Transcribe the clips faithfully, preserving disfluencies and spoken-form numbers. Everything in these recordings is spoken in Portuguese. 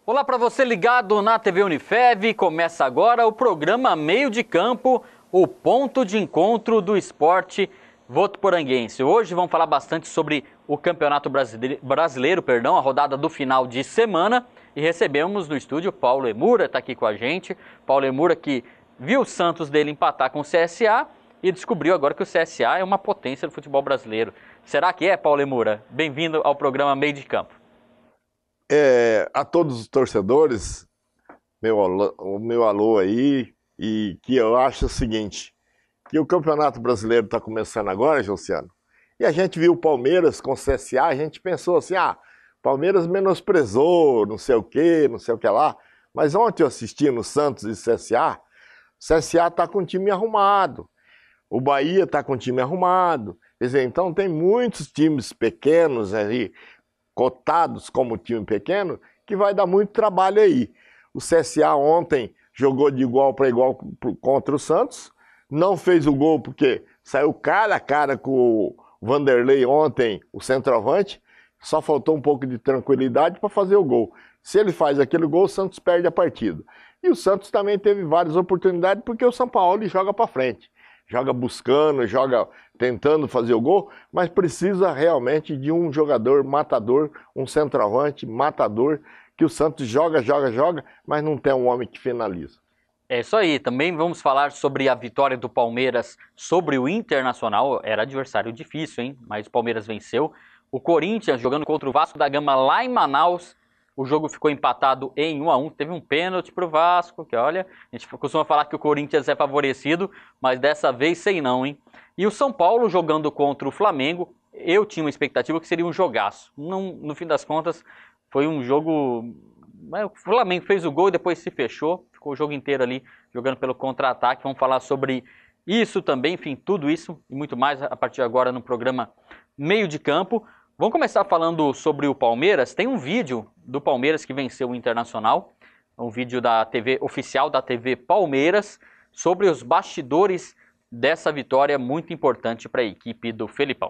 Olá para você ligado na T V Unifev, começa agora o programa Meio de Campo, o ponto de encontro do esporte votuporanguense. Hoje vamos falar bastante sobre o Campeonato Brasileiro, brasileiro perdão, a rodada do final de semana, e recebemos no estúdio Paulo Emura, está aqui com a gente. Paulo Emura que viu o Santos dele empatar com o C S A e descobriu agora que o C S A é uma potência do futebol brasileiro. Será que é, Paulo Emura? Bem-vindo ao programa Meio de Campo. É, a todos os torcedores, meu alô, o meu alô aí, e que eu acho o seguinte, que o Campeonato Brasileiro está começando agora, Josiano, e a gente viu o Palmeiras com o C S A, a gente pensou assim, ah, Palmeiras menosprezou, não sei o que, não sei o que lá, mas ontem eu assisti no Santos e C S A, o C S A está com um time arrumado, o Bahia está com um time arrumado, quer dizer, então tem muitos times pequenos ali, cotados como time pequeno, que vai dar muito trabalho aí. O C S A ontem jogou de igual para igual contra o Santos, não fez o gol porque saiu cara a cara com o Vanderlei ontem, o centroavante, só faltou um pouco de tranquilidade para fazer o gol. Se ele faz aquele gol, o Santos perde a partida. E o Santos também teve várias oportunidades porque o São Paulo joga para frente. Joga buscando, joga tentando fazer o gol, mas precisa realmente de um jogador matador, um centroavante matador, que o Santos joga, joga, joga, mas não tem um homem que finaliza. É isso aí, também vamos falar sobre a vitória do Palmeiras sobre o Internacional, era adversário difícil, hein? Mas o Palmeiras venceu. O Corinthians jogando contra o Vasco da Gama lá em Manaus, o jogo ficou empatado em um a um, teve um pênalti pro Vasco, que olha, a gente costuma falar que o Corinthians é favorecido, mas dessa vez sei não, hein? E o São Paulo jogando contra o Flamengo, eu tinha uma expectativa que seria um jogaço. Não, no fim das contas, foi um jogo... O Flamengo fez o gol e depois se fechou, ficou o jogo inteiro ali jogando pelo contra-ataque. Vamos falar sobre isso também, enfim, tudo isso e muito mais a partir de agora no programa Meio de Campo. Vamos começar falando sobre o Palmeiras. Tem um vídeo do Palmeiras que venceu o Internacional, um vídeo da T V oficial da T V Palmeiras, sobre os bastidores dessa vitória muito importante para a equipe do Felipão.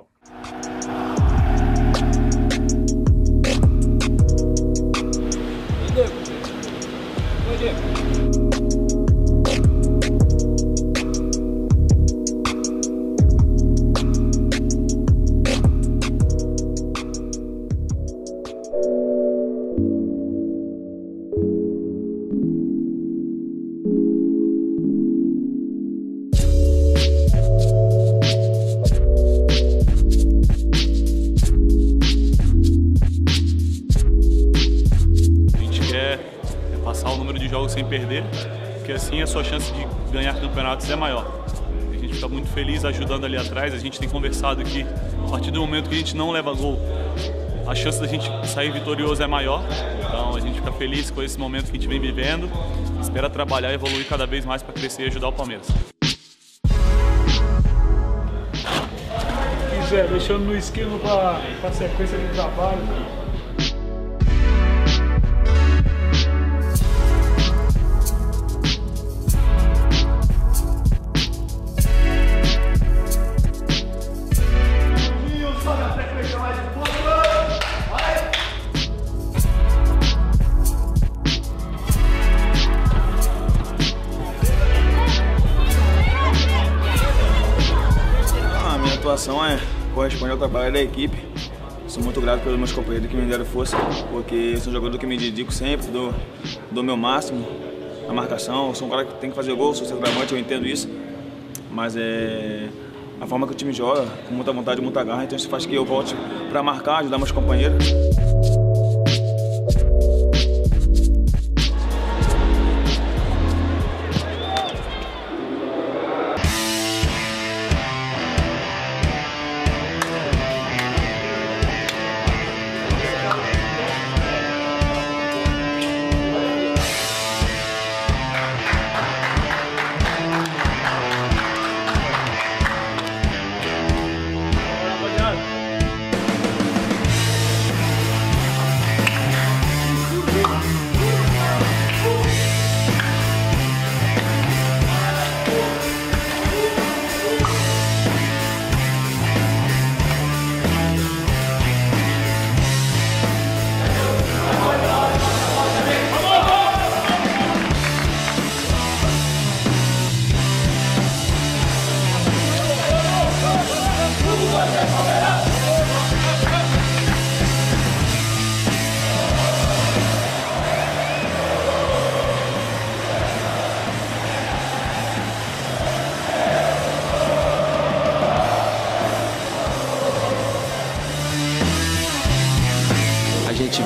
Sem perder, porque assim a sua chance de ganhar campeonatos é maior. A gente fica muito feliz ajudando ali atrás, a gente tem conversado que a partir do momento que a gente não leva gol, a chance da gente sair vitorioso é maior, então a gente fica feliz com esse momento que a gente vem vivendo, espera trabalhar e evoluir cada vez mais para crescer e ajudar o Palmeiras. Quiser, deixando no esquema para a sequência de trabalho. A atuação é, corresponde ao trabalho da equipe. Sou muito grato pelos meus companheiros que me deram força, porque eu sou um jogador que me dedico sempre, dou, dou meu máximo na marcação. Eu sou um cara que tem que fazer gol, sou centroavante, eu entendo isso, mas é a forma que o time joga, com muita vontade, muita garra, então isso faz que eu volte para marcar, ajudar meus companheiros.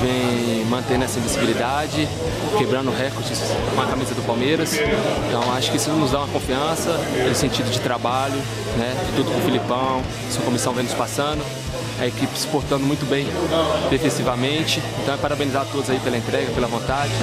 vem mantendo essa invencibilidade, quebrando recordes com a camisa do Palmeiras. Então acho que isso nos dá uma confiança, no sentido de trabalho, né? Tudo com o Filipão, sua comissão vem nos passando, a equipe se portando muito bem defensivamente. Então é parabenizar a todos aí pela entrega, pela vontade.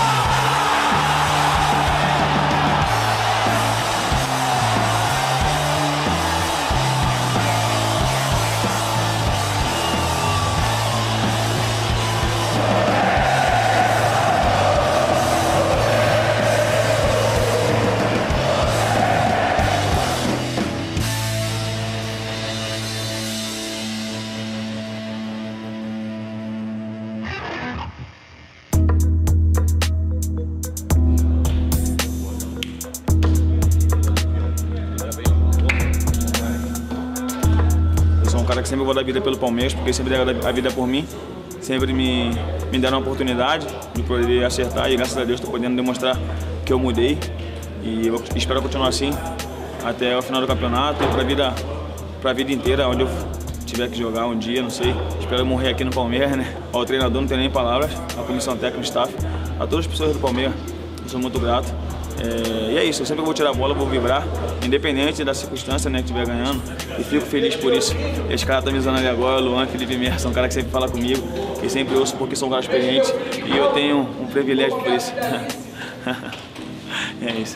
Que sempre vou dar a vida pelo Palmeiras, porque sempre deram a vida por mim, sempre me, me deram a oportunidade de poder acertar e graças a Deus estou podendo demonstrar que eu mudei e eu espero continuar assim até o final do campeonato e para a vida, para a vida inteira, onde eu tiver que jogar um dia, não sei, espero morrer aqui no Palmeiras, né? Ao treinador não tem nem palavras, à comissão técnica, ao staff, a todas as pessoas do Palmeiras, eu sou muito grato. É, e é isso, eu sempre vou tirar a bola, vou vibrar, independente da circunstância, né, que estiver ganhando, e fico feliz por isso. Esse cara tá me usando ali agora, o Luan, Felipe Mer, são caras que sempre falam comigo, que sempre ouço porque são caras experientes, e eu tenho um privilégio por isso. É isso.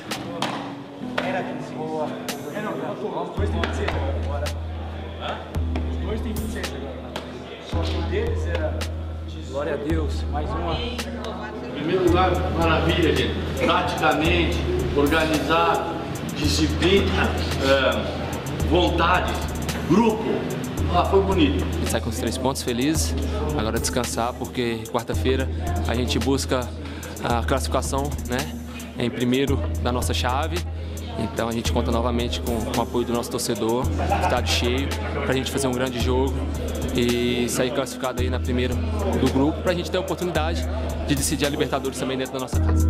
Os dois têm vinte e seis agora. Os dois têm vinte e seis agora. Só que um deles era... Glória a Deus, mais uma... Em primeiro lugar, maravilha, gente. Taticamente, organizado, disciplina, é, vontade, grupo. Ah, foi bonito. A gente sai com os três pontos felizes, agora descansar, porque quarta-feira a gente busca a classificação, né, em primeiro da nossa chave. Então a gente conta novamente com, com o apoio do nosso torcedor, estádio cheio, para a gente fazer um grande jogo e sair classificado aí na primeira do grupo, para a gente ter a oportunidade de decidir a Libertadores também dentro da nossa casa.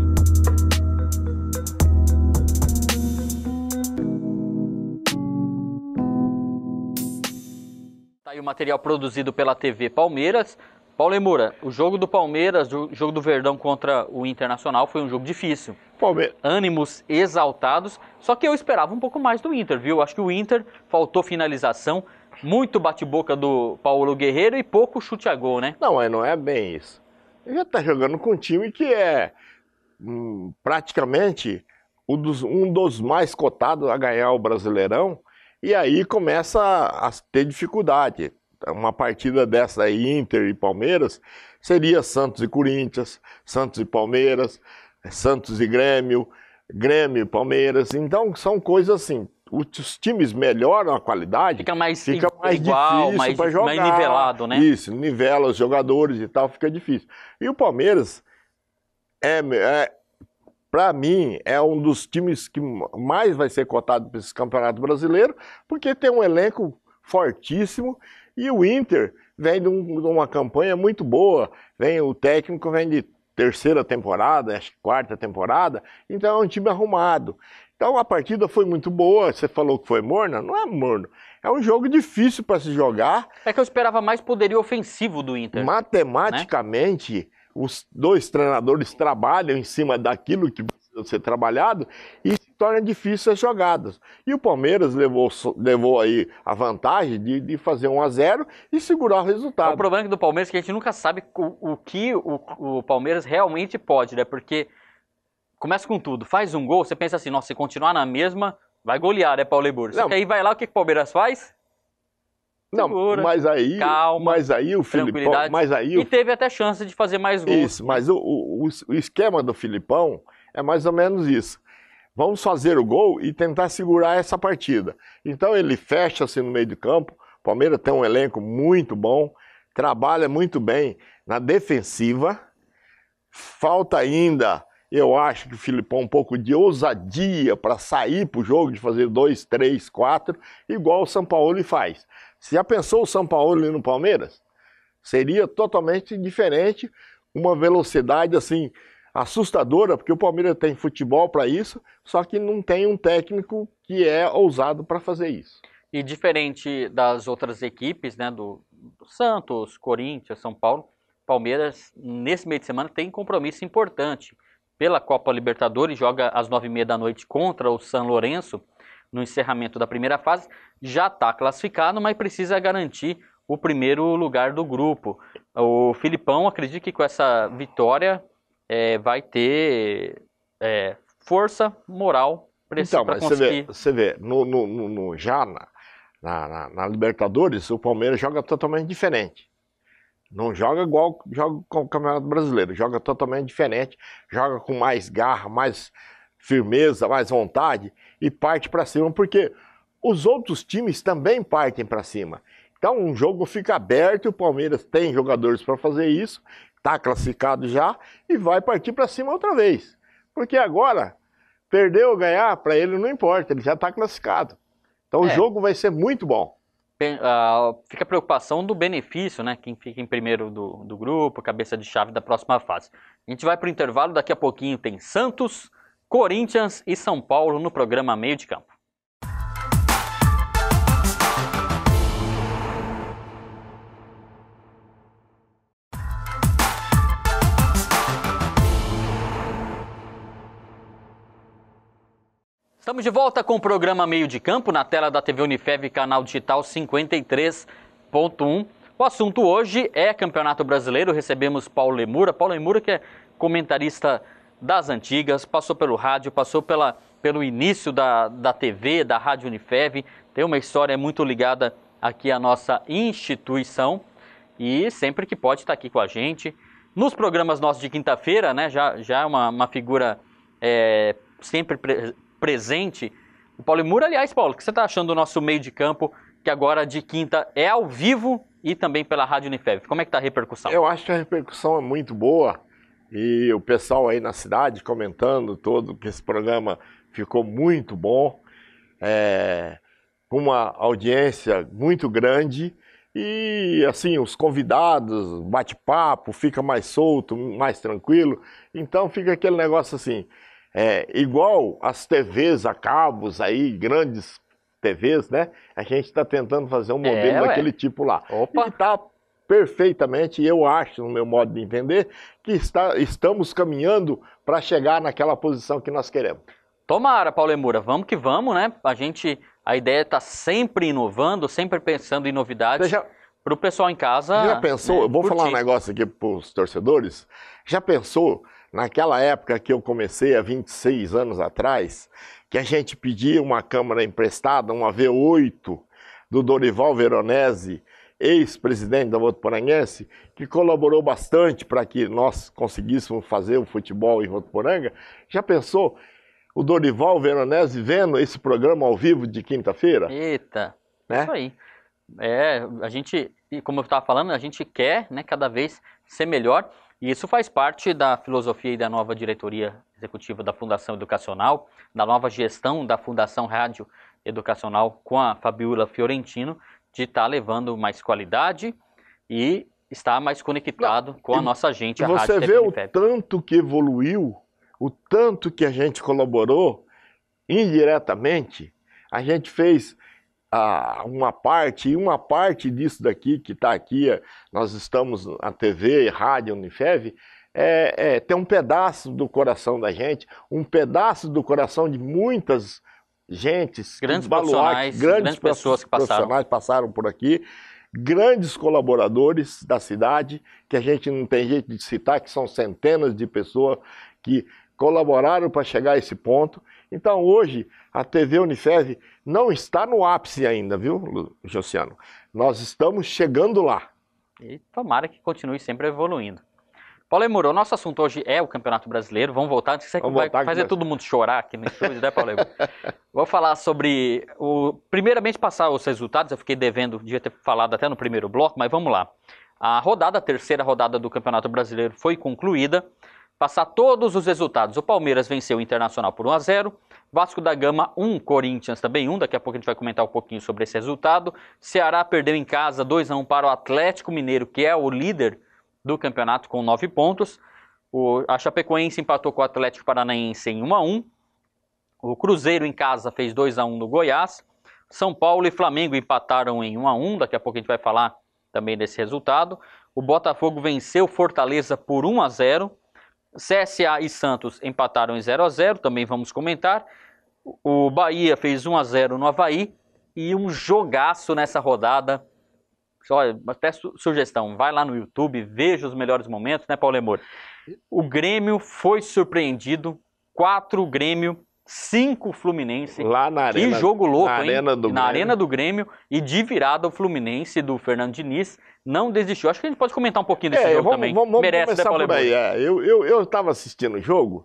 Tá aí o material produzido pela T V Palmeiras. Paulo Emura, o jogo do Palmeiras, o jogo do Verdão contra o Internacional foi um jogo difícil. Palmeiras. Ânimos exaltados, só que eu esperava um pouco mais do Inter, viu? Acho que o Inter faltou finalização, muito bate-boca do Paulo Guerreiro e pouco chute a gol, né? Não, mas não é bem isso. Ele já tá jogando com um time que é hum, praticamente um dos, um dos mais cotados a ganhar o Brasileirão, e aí começa a, a ter dificuldade. Uma partida dessa aí, Inter e Palmeiras, seria Santos e Corinthians, Santos e Palmeiras, Santos e Grêmio, Grêmio e Palmeiras. Então são coisas assim, os times melhoram a qualidade, fica mais, fica mais igual, difícil para jogar. Mais nivelado, né? Isso, nivela os jogadores e tal, fica difícil. E o Palmeiras, é, é, para mim, é um dos times que mais vai ser cotado para esse Campeonato Brasileiro, porque tem um elenco fortíssimo. E o Inter vem de, um, de uma campanha muito boa, vem, o técnico vem de terceira temporada, acho que quarta temporada, então é um time arrumado. Então a partida foi muito boa, você falou que foi morna, não é morno, é um jogo difícil para se jogar. É que eu esperava mais poderio ofensivo do Inter. Matematicamente, né? Os dois treinadores trabalham em cima daquilo que precisa ser trabalhado e se torna difícil as jogadas. E o Palmeiras levou, levou aí a vantagem de, de fazer um a zero e segurar o resultado. O problema do Palmeiras é que a gente nunca sabe o, o que o, o Palmeiras realmente pode, né? Porque começa com tudo, faz um gol, você pensa assim, nossa, se continuar na mesma, vai golear, né, Paulo Ebur? Só que aí vai lá, o que, que o Palmeiras faz? Segura, não, mas aí, calma, mas aí o Filipão, mas aí o... e teve até chance de fazer mais gols. Isso, mas o, o, o esquema do Filipão é mais ou menos isso. Vamos fazer o gol e tentar segurar essa partida. Então ele fecha-se no meio de campo, o Palmeiras tem um elenco muito bom, trabalha muito bem na defensiva, falta ainda, eu acho que o Filipão um pouco de ousadia para sair para o jogo, de fazer dois, três, quatro, igual o Sampaoli faz. Se já pensou o Sampaoli no Palmeiras? Seria totalmente diferente, uma velocidade assim assustadora, porque o Palmeiras tem futebol para isso, só que não tem um técnico que é ousado para fazer isso. E diferente das outras equipes, né, do, do Santos, Corinthians, São Paulo, Palmeiras, nesse meio de semana, tem compromisso importante pela Copa Libertadores, joga às nove e meia da noite contra o San Lorenzo, no encerramento da primeira fase. Já está classificado, mas precisa garantir o primeiro lugar do grupo. O Filipão acredita que com essa vitória é, vai ter é, força moral para então, mas conseguir... Você vê, você vê no, no, no, já na, na, na, na Libertadores, o Palmeiras joga totalmente diferente. Não joga igual joga com o Campeonato Brasileiro, joga totalmente diferente, joga com mais garra, mais firmeza, mais vontade e parte para cima, porque os outros times também partem para cima. Então um jogo fica aberto e o Palmeiras tem jogadores para fazer isso, está classificado já e vai partir para cima outra vez. Porque agora, perder ou ganhar, para ele não importa, ele já está classificado. Então é. o jogo vai ser muito bom. Uh, fica a preocupação do benefício, né? Quem fica em primeiro do, do grupo, cabeça de chave da próxima fase. A gente vai para o intervalo, daqui a pouquinho tem Santos, Corinthians e São Paulo no programa Meio de Campo. Estamos de volta com o programa Meio de Campo, na tela da T V Unifev, canal digital cinquenta e três ponto um. O assunto hoje é Campeonato Brasileiro. Recebemos Paulo Lemura. Paulo Lemura, que é comentarista das antigas, passou pelo rádio, passou pela, pelo início da, da T V, da Rádio Unifev. Tem uma história muito ligada aqui à nossa instituição e sempre que pode está aqui com a gente. Nos programas nossos de quinta-feira, né, já, já é uma, uma figura é, sempre presente. presente. O Paulo Lemura, aliás, Paulo, o que você está achando do nosso meio de campo, que agora de quinta é ao vivo e também pela Rádio Unifev? Como é que está a repercussão? Eu acho que a repercussão é muito boa e o pessoal aí na cidade comentando todo que esse programa ficou muito bom, é, com uma audiência muito grande e assim, os convidados, bate-papo, fica mais solto, mais tranquilo, então fica aquele negócio assim, É, igual as T Vs a cabos aí, grandes T Vs, né? A gente está tentando fazer um modelo é, daquele tipo lá. Opa. E está perfeitamente, eu acho, no meu modo de entender, que está, estamos caminhando para chegar naquela posição que nós queremos. Tomara, Paulo Lemura, vamos que vamos, né? A gente, a ideia está sempre inovando, sempre pensando em novidades para o pessoal em casa. Já pensou? Né, eu vou curtir. falar um negócio aqui para os torcedores. Já pensou? Naquela época que eu comecei, há vinte e seis anos atrás, que a gente pedia uma câmera emprestada, uma V oito, do Dorival Veronese, ex-presidente da Votuporanguense, que colaborou bastante para que nós conseguíssemos fazer o futebol em Votuporanga. Já pensou o Dorival Veronese vendo esse programa ao vivo de quinta-feira? Eita, né? Isso aí. É, a gente, como eu estava falando, a gente quer, né, cada vez ser melhor. E isso faz parte da filosofia e da nova diretoria executiva da Fundação Educacional, da nova gestão da Fundação Rádio Educacional com a Fabiola Fiorentino, de estar tá levando mais qualidade e estar mais conectado Não, com a nossa gente, a Rádio Rádio Você vê o tanto que evoluiu, o tanto que a gente colaborou indiretamente, a gente fez... Ah, uma parte, e uma parte disso daqui que está aqui, nós estamos na T V, Rádio Unifev, é, é, tem um pedaço do coração da gente, um pedaço do coração de muitas gentes, grandes baluarte, profissionais, grandes, grandes pessoas que passaram. profissionais passaram por aqui, grandes colaboradores da cidade, que a gente não tem jeito de citar, que são centenas de pessoas que colaboraram para chegar a esse ponto. Então hoje a T V Unifev não está no ápice ainda, viu, Josiano? Nós estamos chegando lá. E tomara que continue sempre evoluindo. Paulo Lemura, o nosso assunto hoje é o Campeonato Brasileiro. Vamos voltar, você Vamos vai voltar fazer que... todo mundo chorar aqui no estúdio, né, Paulo Lemura? Vou falar sobre, o... primeiramente passar os resultados, eu fiquei devendo, devia ter falado até no primeiro bloco, mas vamos lá. A rodada, a terceira rodada do Campeonato Brasileiro foi concluída. Passar todos os resultados. O Palmeiras venceu o Internacional por um a zero. Vasco da Gama um, Corinthians também um. Daqui a pouco a gente vai comentar um pouquinho sobre esse resultado. Ceará perdeu em casa dois a um para o Atlético Mineiro, que é o líder do campeonato com nove pontos. O, a Chapecoense empatou com o Atlético Paranaense em um a um. O Cruzeiro em casa fez dois a um no Goiás. São Paulo e Flamengo empataram em um a um. Daqui a pouco a gente vai falar também desse resultado. O Botafogo venceu o Fortaleza por um a zero. C S A e Santos empataram em zero a zero, também vamos comentar. O Bahia fez um a zero no Avaí. E um jogaço nessa rodada. Olha, até su sugestão, vai lá no YouTube, veja os melhores momentos, né, Paulo Lemor? O Grêmio foi surpreendido, quatro Grêmio, cinco Fluminense. Lá na arena, que jogo louco, na hein? Arena do na Grêmio. Arena do Grêmio, e de virada o Fluminense do Fernando Diniz não desistiu. Acho que a gente pode comentar um pouquinho desse é, jogo vamos, também. Vamos, vamos Merece, começar né, Paulo por aí. Lemor? É. Eu, eu, eu tava assistindo o jogo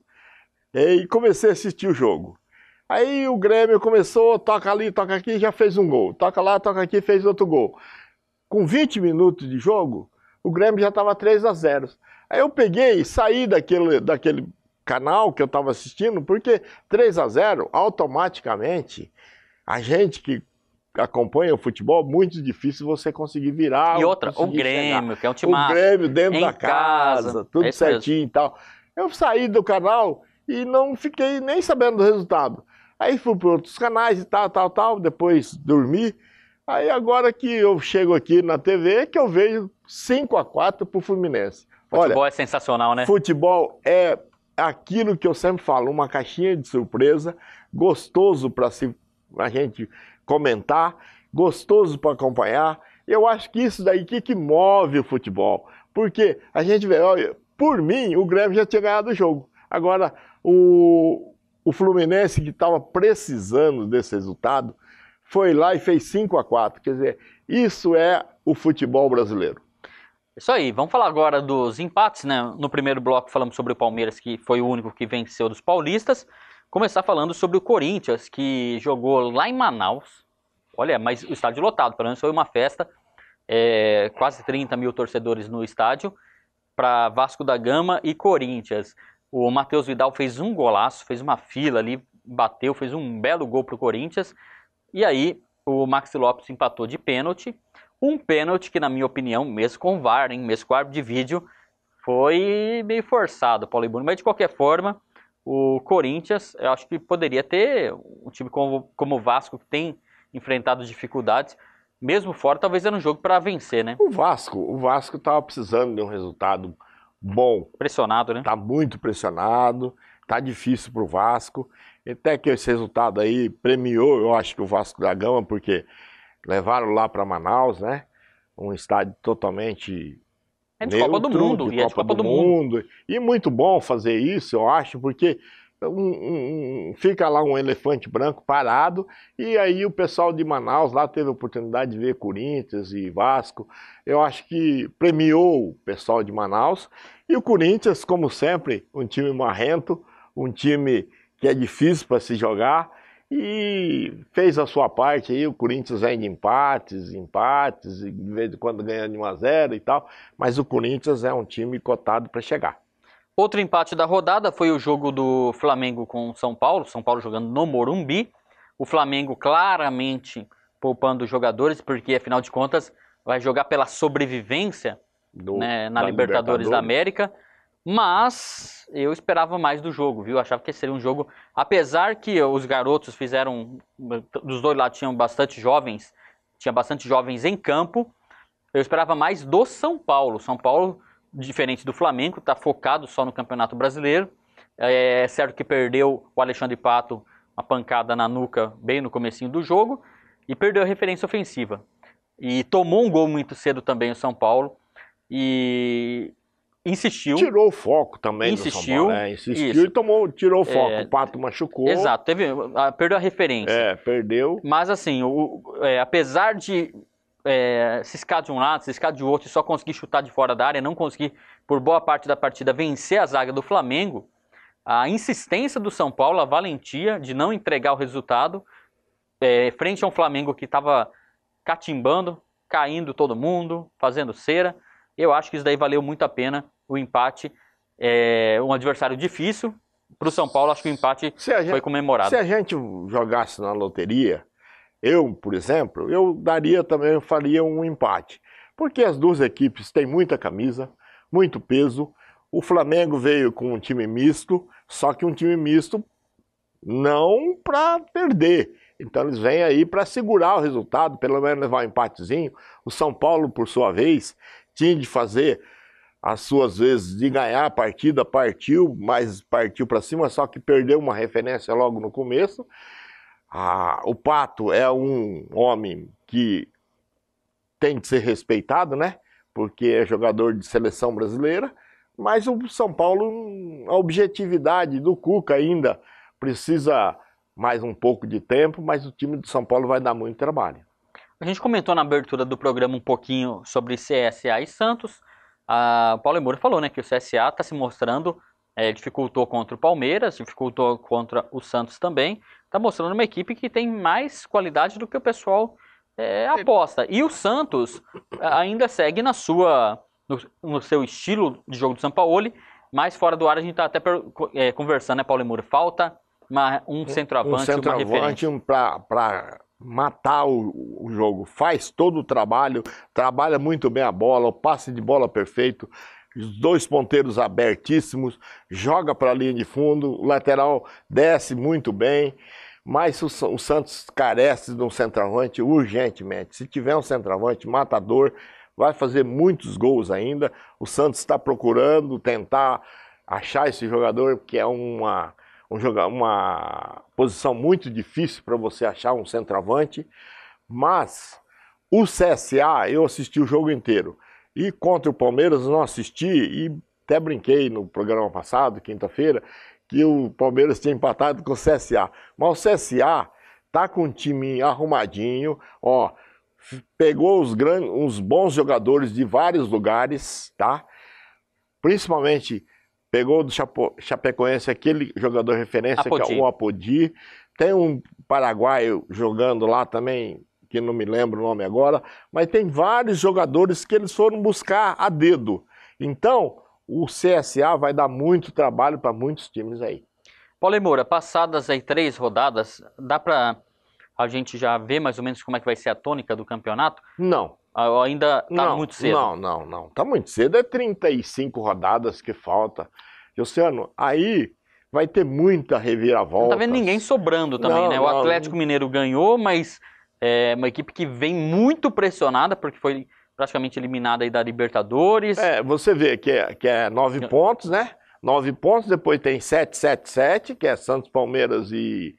e comecei a assistir o jogo. Aí o Grêmio começou, toca ali, toca aqui, já fez um gol. Toca lá, toca aqui, fez outro gol. Com vinte minutos de jogo, o Grêmio já estava três a zero. Aí eu peguei e saí daquele, daquele canal que eu estava assistindo, porque três a zero, automaticamente, a gente que acompanha o futebol, muito difícil você conseguir virar. E outra, o Grêmio, chegar. que é um time O Grêmio dentro em da casa, casa, tudo é certinho mesmo. E tal. Eu saí do canal e não fiquei nem sabendo do resultado. Aí fui para outros canais e tal, tal, tal, depois dormi. Aí agora que eu chego aqui na T V, que eu vejo cinco a quatro pro Fluminense. Futebol Olha, é sensacional, né? Futebol é aquilo que eu sempre falo, uma caixinha de surpresa, gostoso para a gente comentar, gostoso para acompanhar. Eu acho que isso daí que, que move o futebol. Porque a gente vê, olha, por mim, o Grêmio já tinha ganhado o jogo. Agora, o, o Fluminense, que estava precisando desse resultado, foi lá e fez cinco a quatro. Quer dizer, isso é o futebol brasileiro. Isso aí, vamos falar agora dos empates, né? No primeiro bloco falamos sobre o Palmeiras, que foi o único que venceu dos paulistas. Começar falando sobre o Corinthians, que jogou lá em Manaus. Olha, mas o estádio lotado, pelo menos foi uma festa. É, quase trinta mil torcedores no estádio, para Vasco da Gama e Corinthians. O Matheus Vidal fez um golaço, fez uma fila ali, bateu, fez um belo gol para o Corinthians. E aí o Maxi Lopes empatou de pênalti. Um pênalti que, na minha opinião, mesmo com o V A R, hein, mesmo com o árbitro de vídeo, foi meio forçado, Paulo Ibuno. Mas de qualquer forma, o Corinthians, eu acho que poderia ter um time como, como o Vasco, que tem enfrentado dificuldades. Mesmo fora, talvez era um jogo para vencer, né? O Vasco, o Vasco estava precisando de um resultado bom. Pressionado, né? Está muito pressionado, está difícil para o Vasco. Até que esse resultado aí premiou, eu acho que o Vasco da Gama, porque levaram lá para Manaus, né? Um estádio totalmente é de neutro, Copa do Mundo, de e é de Copa do, do mundo. mundo. E muito bom fazer isso, eu acho, porque um, um, fica lá um elefante branco parado, e aí o pessoal de Manaus lá teve a oportunidade de ver Corinthians e Vasco. Eu acho que premiou o pessoal de Manaus. E o Corinthians, como sempre, um time marrento, um time que é difícil para se jogar, e fez a sua parte aí. O Corinthians vem de empates, empates, e de vez em quando ganha de um a zero e tal, mas o Corinthians é um time cotado para chegar. Outro empate da rodada foi o jogo do Flamengo com o São Paulo, São Paulo jogando no Morumbi. O Flamengo claramente poupando os jogadores, porque afinal de contas vai jogar pela sobrevivência do, né, na Libertadores, Libertadores da América. Mas eu esperava mais do jogo, viu? Eu achava que seria um jogo, apesar que os garotos fizeram, dos dois lados tinham bastante jovens, tinha bastante jovens em campo, eu esperava mais do São Paulo. São Paulo, diferente do Flamengo, está focado só no Campeonato Brasileiro. É certo que perdeu o Alexandre Pato, uma pancada na nuca bem no comecinho do jogo, e perdeu a referência ofensiva. E tomou um gol muito cedo também o São Paulo, e insistiu. Tirou o foco também insistiu, do São Paulo, né? Insistiu isso. e tomou, tirou o foco. É, o Pato machucou. Exato, teve, perdeu a referência. É, perdeu. Mas assim, o, é, apesar de é, ciscar de um lado, ciscar de outro e só conseguir chutar de fora da área, não conseguir, por boa parte da partida, vencer a zaga do Flamengo, a insistência do São Paulo, a valentia de não entregar o resultado, é, frente a um Flamengo que estava catimbando, caindo todo mundo, fazendo cera. Eu acho que isso daí valeu muito a pena, o empate. É um adversário difícil. Para o São Paulo, acho que o empate gente, foi comemorado. Se a gente jogasse na loteria, eu, por exemplo, eu daria também, eu faria um empate. Porque as duas equipes têm muita camisa, muito peso. O Flamengo veio com um time misto, só que um time misto não para perder. Então eles vêm aí para segurar o resultado, pelo menos levar um empatezinho. O São Paulo, por sua vez, tinha de fazer as suas vezes de ganhar a partida, partiu, mas partiu para cima, só que perdeu uma referência logo no começo. Ah, o Pato é um homem que tem de ser respeitado, né? Porque é jogador de seleção brasileira, mas o São Paulo, a objetividade do Cuca ainda precisa mais um pouco de tempo, mas o time do São Paulo vai dar muito trabalho. A gente comentou na abertura do programa um pouquinho sobre C S A e Santos. A Paulo Moura falou, né, que o C S A está se mostrando, é, dificultou contra o Palmeiras, dificultou contra o Santos também, está mostrando uma equipe que tem mais qualidade do que o pessoal é, aposta. E o Santos ainda segue na sua, no, no seu estilo de jogo do Sampaoli, mas fora do ar a gente está até é, conversando, né, Paulo Moura? Falta uma, um centroavante, um centroavante uma referência. para matar o, o jogo, faz todo o trabalho, trabalha muito bem a bola, o passe de bola perfeito, os dois ponteiros abertíssimos, joga para a linha de fundo, o lateral desce muito bem, mas o, o Santos carece de um centroavante urgentemente. Se tiver um centroavante matador, vai fazer muitos gols ainda. O Santos está procurando tentar achar esse jogador, que é uma... Um joga, uma posição muito difícil para você achar um centroavante, mas o C S A, eu assisti o jogo inteiro, e contra o Palmeiras não assisti, e até brinquei no programa passado, quinta-feira, que o Palmeiras tinha empatado com o C S A, mas o C S A tá com um time arrumadinho, ó, pegou os, grandes, uns bons jogadores de vários lugares, tá? Principalmente... Pegou do Chapo, Chapecoense aquele jogador referência, Apodi. Que é o Apodi. Tem um paraguaio jogando lá também, que não me lembro o nome agora. Mas tem vários jogadores que eles foram buscar a dedo. Então, o C S A vai dar muito trabalho para muitos times aí. Paulo Moura, passadas aí três rodadas, dá para a gente já ver mais ou menos como é que vai ser a tônica do campeonato? Não. Ainda tá não, muito cedo? Não, não, não. Tá muito cedo. É trinta e cinco rodadas que falta. Luciano, aí vai ter muita reviravolta. Não tá vendo ninguém sobrando também, não, né? O não, Atlético não. Mineiro ganhou, mas é uma equipe que vem muito pressionada, porque foi praticamente eliminada aí da Libertadores. É, você vê que é, que é nove pontos, né? Nove pontos, depois tem sete, sete, sete, que é Santos, Palmeiras e...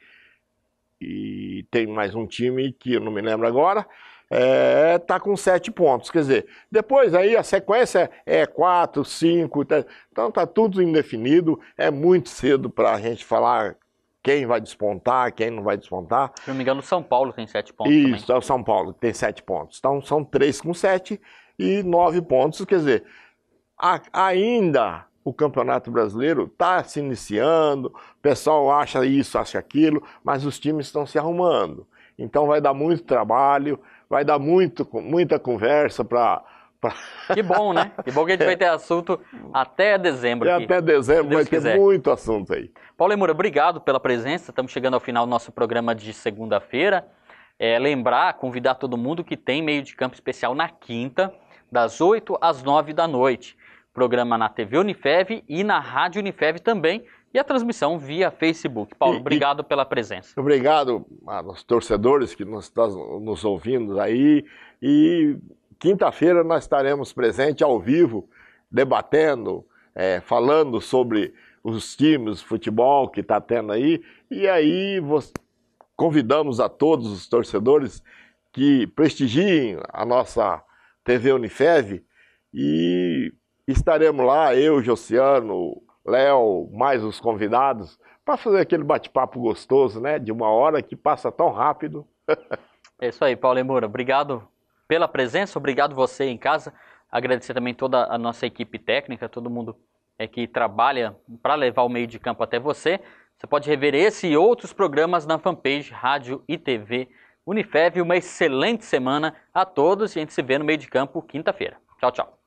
E tem mais um time que eu não me lembro agora. É, tá com sete pontos, quer dizer, depois aí a sequência é quatro, cinco, tá, então tá tudo indefinido, é muito cedo para a gente falar quem vai despontar, quem não vai despontar. Se não me engano, o São Paulo tem sete pontos Isso, também. Isso, é o São Paulo que tem sete pontos, então são três com sete e nove pontos, quer dizer, a, ainda o Campeonato Brasileiro está se iniciando, o pessoal acha isso, acha aquilo, mas os times estão se arrumando, então vai dar muito trabalho, vai dar muito, muita conversa para... Pra... Que bom, né? Que bom que a gente vai ter assunto até dezembro. E até dezembro vai ter quiser. muito assunto aí. Paulo Moura, obrigado pela presença. Estamos chegando ao final do nosso programa de segunda-feira. É, lembrar, convidar todo mundo que tem meio de campo especial na quinta, das oito às nove da noite. Programa na T V Unifev e na Rádio Unifev também. E a transmissão via Facebook. Paulo, e, obrigado e, pela presença. Obrigado aos torcedores que nos estão nos ouvindo aí. E quinta-feira nós estaremos presentes ao vivo, debatendo, é, falando sobre os times de futebol que está tendo aí. E aí convidamos a todos os torcedores que prestigiem a nossa T V Unifev. E estaremos lá, eu, Josiano, Léo, mais os convidados, para fazer aquele bate-papo gostoso, né? De uma hora que passa tão rápido. É isso aí, Paulo Moura. Obrigado pela presença, obrigado você em casa. Agradecer também toda a nossa equipe técnica, todo mundo é, que trabalha para levar o meio de campo até você. Você pode rever esse e outros programas na fanpage Rádio e T V Unifev. Uma excelente semana a todos e a gente se vê no meio de campo quinta-feira. Tchau, tchau.